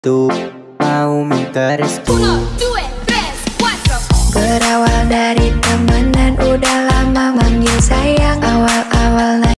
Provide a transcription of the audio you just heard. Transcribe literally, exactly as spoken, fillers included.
Tuh mau minta restu. Uno, due, tres, cuatro. Berawal dari temenan udah lama